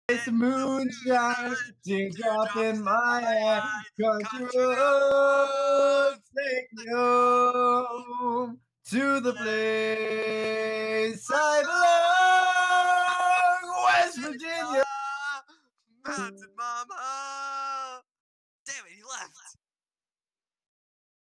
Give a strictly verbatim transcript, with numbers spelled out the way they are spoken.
It's moonshine, teardrop in my eye, country roads take me home to the place I belong, West Virginia. Mountain Mama. Damn it, he left.